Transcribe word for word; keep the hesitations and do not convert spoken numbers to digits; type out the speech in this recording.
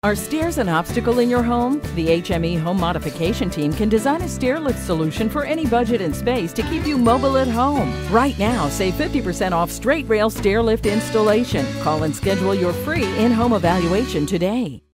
Are stairs an obstacle in your home? The H M E Home Modification Team can design a stair lift solution for any budget and space to keep you mobile at home. Right now, save fifty percent off straight rail stair lift installation. Call and schedule your free in-home evaluation today.